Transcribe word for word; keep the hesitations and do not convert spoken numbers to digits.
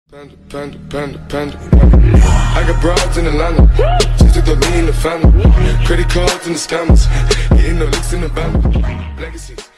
Panda, panda, panda, panda. I got broads in Atlanta. Just took the lean in the family. Credit cards and the scammers. Getting no licks in the band. Legacies.